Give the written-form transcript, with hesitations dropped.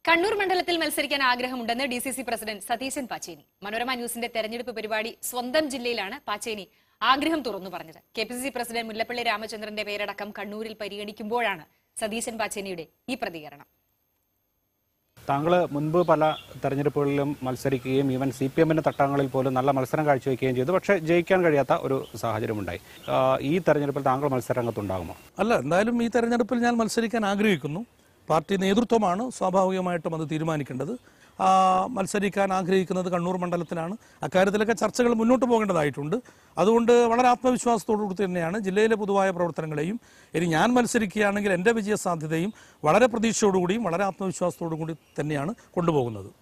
കണ്ണൂർ മണ്ഡലത്തിൽ മത്സരിക്കാൻ ആഗ്രഹമുണ്ടെന്ന് ഡിസിസി പ്രസിഡന്റ് സതീശൻ പാച്ചേനി. മനോരമ ന്യൂസിന്റെ തെരഞ്ഞെടുപ്പ് പരിപാടി സ്വന്തം ജില്ലയിലാണ് പാച്ചേനി ആഗ്രഹം തുറന്നു പറഞ്ഞത്. കെപിസിസി പ്രസിഡന്റ് മുല്ലപ്പള്ളി രാമചന്ദ്രന്റെ പേരടക്കം കണ്ണൂരിൽ പരിഗണിക്കുമ്പോഴാണ് സതീശൻ പാച്ചേനിയുടെ ഈ പ്രതികരണം. താങ്കൾ മുൻപ് പല തെരഞ്ഞെടുപ്പുകളിലും മത്സരിക്കുകയും ഈവൻ CPM-ന്റെ തട്ടങ്ങളിൽ പോലും നല്ല മത്സരം കാഴ്ചവെക്കുകയും ചെയ്തു. പക്ഷേ ജയിക്കാൻ കഴിയാത്ത ഒരു സാഹചര്യമുണ്ടായി. ഈ തെരഞ്ഞെടുപ്പിൽ താങ്കൾ മത്സരരംഗത്തുണ്ടാകുമോ? അല്ല, എന്തായാലും ഈ തെരഞ്ഞെടുപ്പിൽ ഞാൻ മത്സരിക്കാൻ ആഗ്രഹിക്കുന്നു. പാർട്ടി നേതൃത്വമാണ് സ്വാഭാവികമായിട്ടും അത് തീരുമാനിക്കേണ്ടത്. മത്സരിക്കാൻ ആഗ്രഹിക്കുന്നത് കണ്ണൂർ മണ്ഡലത്തിലാണ്. അക്കാര്യത്തിലൊക്കെ ചർച്ചകൾ മുന്നോട്ട് പോകേണ്ടതായിട്ടുണ്ട്. അതുകൊണ്ട് വളരെ ആത്മവിശ്വാസത്തോടുകൂടി തന്നെയാണ് ജില്ലയിലെ പൊതുവായ പ്രവർത്തനങ്ങളെയും ഇനി ഞാൻ മത്സരിക്കുകയാണെങ്കിൽ എൻ്റെ വിജയ സാധ്യതയും വളരെ പ്രതീക്ഷയോടുകൂടിയും വളരെ ആത്മവിശ്വാസത്തോടു കൂടി തന്നെയാണ് കൊണ്ടുപോകുന്നത്.